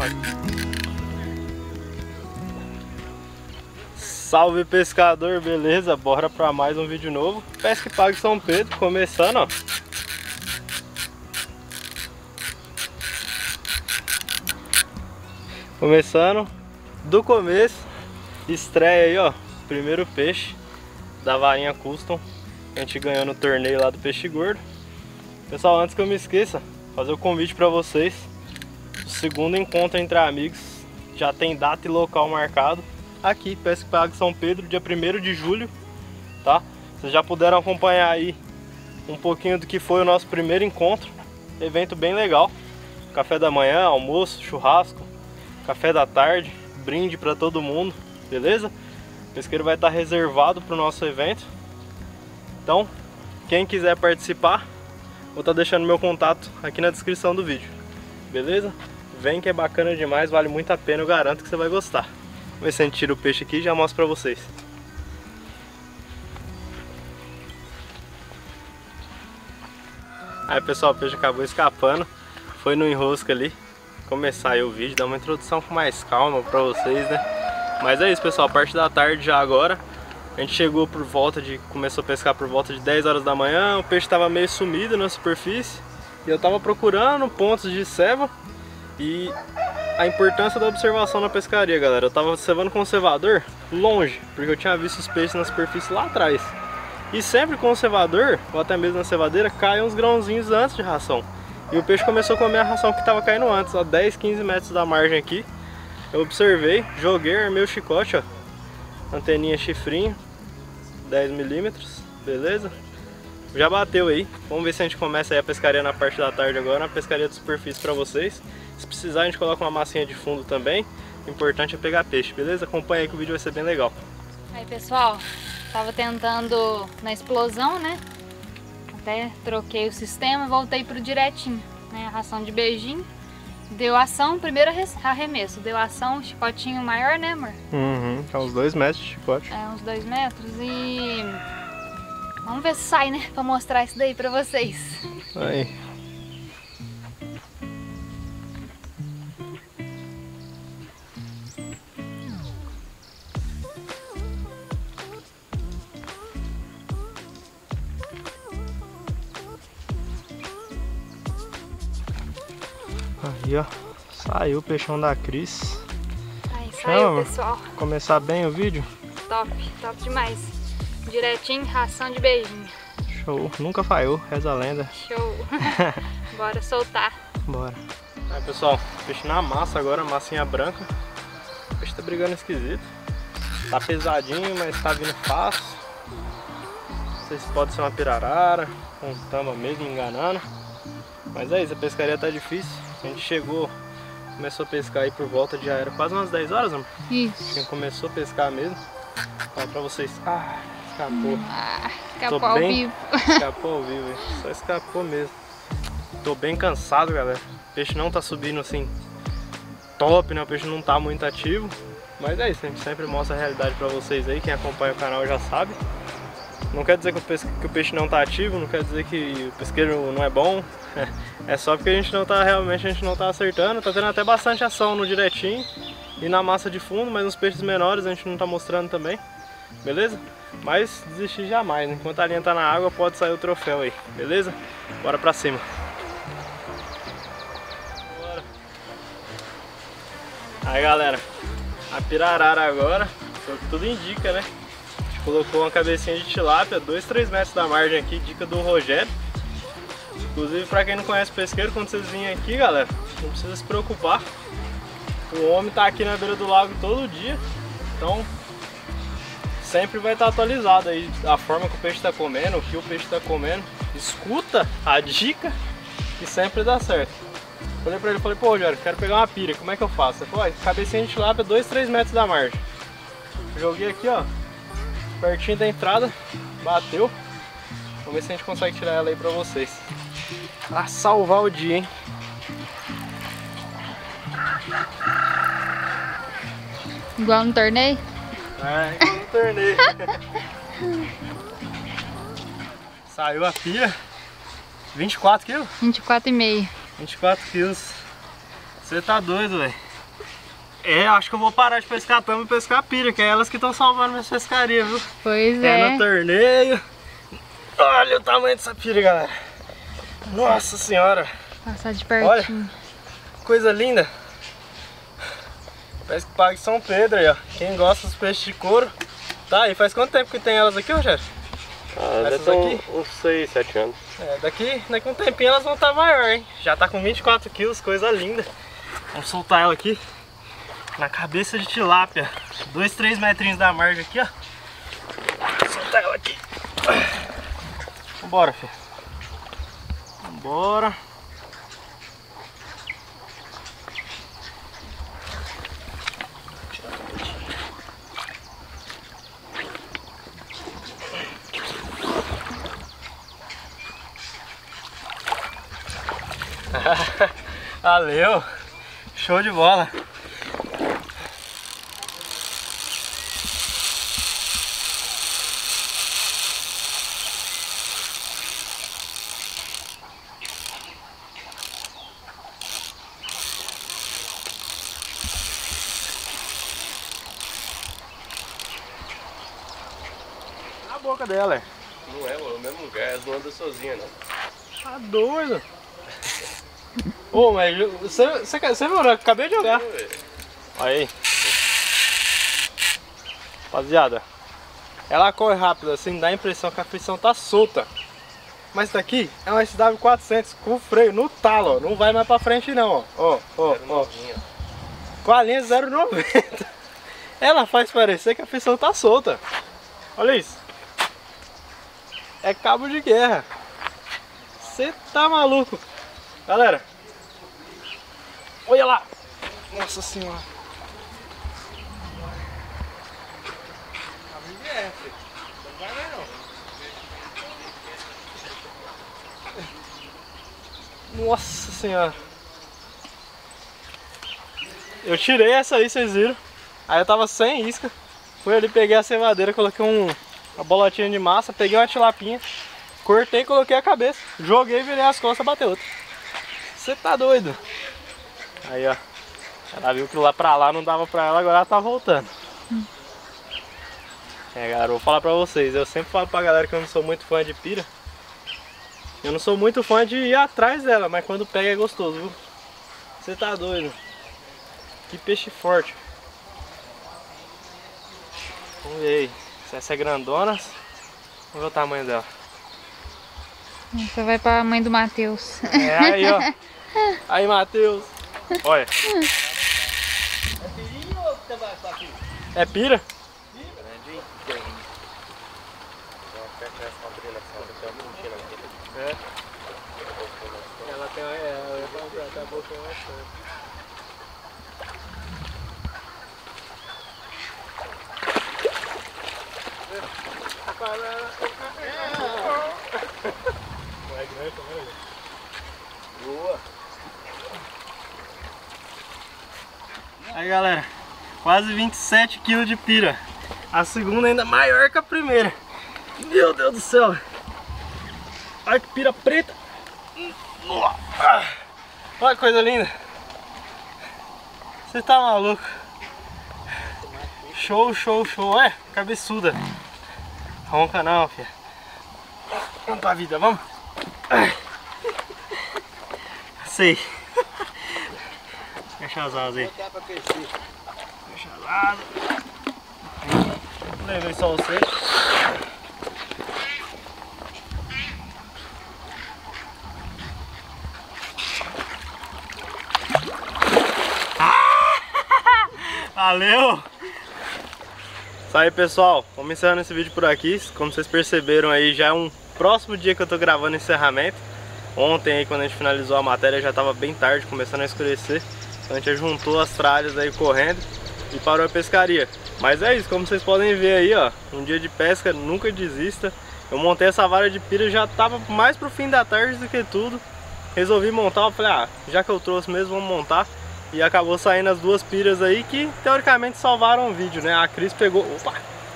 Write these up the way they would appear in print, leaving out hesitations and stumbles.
Salve pescador, beleza? Bora pra mais um vídeo novo. Pesca e Pague São Pedro, começando, ó. Começando do começo, estreia aí, ó. Primeiro peixe da varinha custom que a gente ganhou no torneio lá do Peixe Gordo. Pessoal, antes que eu me esqueça, fazer o convite pra vocês. O segundo encontro entre amigos já tem data e local marcado. Aqui, Pesca e Pague São Pedro, dia 1º de julho, tá? Vocês já puderam acompanhar aí um pouquinho do que foi o nosso primeiro encontro. Evento bem legal. Café da manhã, almoço, churrasco, café da tarde, brinde para todo mundo, beleza? O pesqueiro vai estar reservado para o nosso evento. Então, quem quiser participar, vou estar deixando meu contato aqui na descrição do vídeo, beleza? Vem que é bacana demais, vale muito a pena, eu garanto que você vai gostar. Vamos ver se a gente tira o peixe aqui e já mostro pra vocês. Aí pessoal, o peixe acabou escapando. Foi no enrosco ali. Começar aí o vídeo, dar uma introdução com mais calma pra vocês, né? Mas é isso pessoal, a parte da tarde já agora. A gente chegou por volta de... Começou a pescar por volta de 10 horas da manhã. O peixe tava meio sumido na superfície. E eu tava procurando pontos de ceva. E... a importância da observação na pescaria, galera. Eu tava cevando com o cevador longe, porque eu tinha visto os peixes na superfície lá atrás. E sempre com o cevador, ou até mesmo na cevadeira, caem uns grãozinhos antes de ração. E o peixe começou a comer a ração que tava caindo antes, a 10, 15 metros da margem aqui. Eu observei, joguei, armei o chicote, ó. Anteninha chifrinho, 10 milímetros, beleza? Já bateu aí. Vamos ver se a gente começa aí a pescaria na parte da tarde agora, na pescaria de superfície pra vocês. Se precisar a gente coloca uma massinha de fundo também. O importante é pegar peixe, beleza? Acompanha aí que o vídeo vai ser bem legal. Aí pessoal, tava tentando na explosão, né? Até troquei o sistema, voltei pro direitinho, né? A ração de beijinho. Deu ação, primeiro arremesso. Deu ação, chicotinho maior, né amor? É uns 2 metros de chicote. É, uns 2 metros e... vamos ver se sai, né? Pra mostrar isso daí pra vocês. Aí. Aí, ó, saiu o peixão da Cris. Aí saiu, pessoal. Começar bem o vídeo? Top, top demais. Direitinho, ração de beijinho. Show, nunca falhou, reza a lenda. Show. Bora soltar. Bora. Aí, pessoal, peixe na massa agora, massinha branca. O peixe tá brigando esquisito. Tá pesadinho, mas tá vindo fácil. Não sei se pode ser uma pirarara, um tamba mesmo, enganando. Mas é isso, a pescaria tá difícil. A gente chegou, começou a pescar aí por volta de... já era quase umas 10 horas, amor? Isso. Quem começou a pescar mesmo. Fala pra vocês. Ah, escapou. Escapou ao vivo. Escapou ao vivo, hein? Só escapou mesmo. Tô bem cansado, galera. O peixe não tá subindo assim top, né? O peixe não tá muito ativo. Mas é isso, a gente sempre mostra a realidade pra vocês aí. Quem acompanha o canal já sabe. Não quer dizer que o peixe não tá ativo, não quer dizer que o pesqueiro não é bom. É só porque a gente não tá, realmente a gente não tá acertando. Tá tendo até bastante ação no direitinho e na massa de fundo, mas nos peixes menores a gente não tá mostrando também. Beleza? Mas desistir jamais, né? Enquanto a linha tá na água pode sair o troféu aí, beleza? Bora pra cima. Bora. Aí galera, a pirarara agora, foi o que tudo indica, né? A gente colocou uma cabecinha de tilápia, 2, 3 metros da margem aqui, dica do Rogério. Inclusive, pra quem não conhece pesqueiro, quando vocês virem aqui, galera, não precisa se preocupar. O homem tá aqui na beira do lago todo dia, então sempre vai estar atualizado aí a forma que o peixe tá comendo, o que o peixe tá comendo. Escuta a dica e sempre dá certo. Falei pra ele, pô, Rogério, quero pegar uma pira, como é que eu faço? Ele falou, cabecinha de tilápia, 2, 3 metros da margem. Joguei aqui, ó, pertinho da entrada, bateu. Vamos ver se a gente consegue tirar ela aí pra vocês. Pra salvar o dia, hein? Igual no torneio? É, igual no torneio. Saiu a pia. 24 quilos? 24,5. 24 quilos. Você tá doido, velho. É, acho que eu vou parar de pescar tamba e pescar pira, que é elas que estão salvando minhas pescarias, viu? Pois É no torneio. Olha o tamanho dessa pira, galera. Nossa senhora. Passar de pertinho. Olha, coisa linda. Parece que paga em São Pedro aí, ó. Quem gosta dos peixes de couro. Tá, e faz quanto tempo que tem elas aqui, Rogério? Essas aqui? Uns 6, 7 anos. É, daqui um tempinho elas vão estar maior, hein? Já tá com 24 quilos, coisa linda. Vamos soltar ela aqui na cabeça de tilápia. 2, 3 metrinhos da margem aqui, ó. Vou soltar ela aqui. Vambora, filho. Vambora. Valeu, show de bola. Na boca dela, é. Não é, mano, o mesmo lugar, elas não andam sozinhas, não. Tá doido. Ô, mas você viu, né? Acabei de jogar. Aí. Rapaziada, ela corre rápido assim, dá a impressão que a frição tá solta. Mas isso daqui é uma SW400 com freio no talo, ó. Não vai mais pra frente não, ó. Ó. Com a linha 0,90. Ela faz parecer que a frição tá solta. Olha isso. É cabo de guerra. Você tá maluco. Galera, olha lá. Nossa senhora. Cabo de guerra, filho. Não vai mais não. Nossa senhora. Eu tirei essa aí, vocês viram. Aí eu tava sem isca. Fui ali, peguei a cevadeira, coloquei uma bolotinha de massa, peguei uma tilapinha, cortei e coloquei a cabeça. Joguei, virei as costas, bateu outra. Você tá doido? Aí, ó. Ela viu que lá pra lá não dava pra ela, agora ela tá voltando. É, galera, vou falar pra vocês. Eu sempre falo pra galera que eu não sou muito fã de pira. Eu não sou muito fã de ir atrás dela, mas quando pega é gostoso, viu? Você tá doido? Que peixe forte. Vamos ver aí. Se essa é grandona, vamos ver o tamanho dela. Essa vai pra mãe do Matheus. É, aí, ó. Aí, Matheus. Olha. É pirinha ou você vai estar aqui? É pira? É. Ela tem a boca mais forte. Boa. Aí, galera, quase 27 kg de pira. A segunda ainda maior que a primeira. Meu Deus do céu. Olha que pira preta. Olha que coisa linda. Você tá maluco. Show, show, show. Olha, cabeçuda. Ronca não, filha. Vamos pra vida, vamos. Sei. Fecha as asas aí. Fecha as asas. Levei só você. Valeu! Isso aí, pessoal, vamos encerrando esse vídeo por aqui. Como vocês perceberam aí, já é um próximo dia que eu tô gravando encerramento. Ontem aí, quando a gente finalizou a matéria, já tava bem tarde, começando a escurecer. Então a gente juntou as tralhas aí correndo e parou a pescaria. Mas é isso, como vocês podem ver aí, ó, um dia de pesca, nunca desista. Eu montei essa vara de pira, já tava mais pro fim da tarde do que tudo. Resolvi montar, eu falei, ah, já que eu trouxe mesmo, vamos montar. E acabou saindo as duas piras aí que teoricamente salvaram o vídeo, né? A Cris pegou... Opa!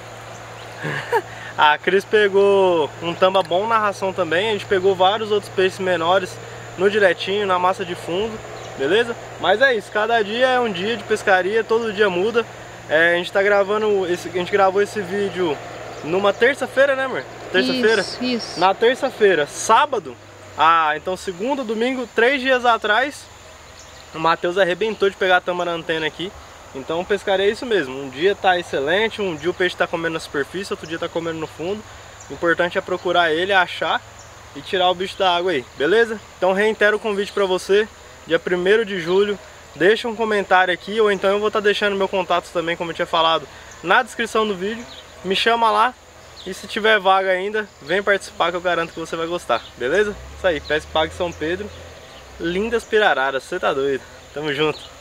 A Cris pegou um tamba bom na ração também. A gente pegou vários outros peixes menores no diretinho, na massa de fundo. beleza? Mas é isso, cada dia é um dia de pescaria, todo dia muda. A gente tá gravando, a gente gravou esse vídeo numa terça-feira, né, amor? Terça-feira? Isso. Na terça-feira, sábado, então segunda, domingo, 3 dias atrás, o Matheus arrebentou de pegar a tamba na antena aqui. Então pescaria é isso mesmo, um dia tá excelente, um dia o peixe tá comendo na superfície, outro dia tá comendo no fundo. O importante é procurar ele, achar e tirar o bicho da água aí, beleza? Então reitero o convite para você, dia 1º de julho, deixa um comentário aqui, ou então eu vou estar deixando meu contato também, como eu tinha falado, na descrição do vídeo. Me chama lá e se tiver vaga ainda, vem participar que eu garanto que você vai gostar, beleza? Isso aí, Pesque Pague São Pedro, lindas pirararas, você tá doido? Tamo junto!